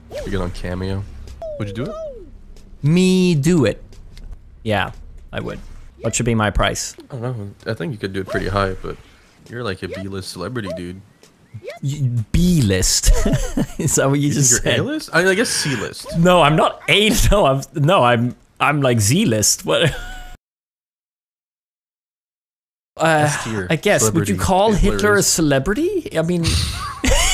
You get on Cameo. Would you do it? Me do it. Yeah, I would. What should be my price? I don't know. I think you could do it pretty high, but you're like a B-list celebrity, dude. B-list. Is that what you just You're said? A-list? I guess C-list. No, I'm not A. No, I'm like Z-list. What? S-tier I guess. Would you celebrity call Hitler Hitler a is- celebrity? I mean,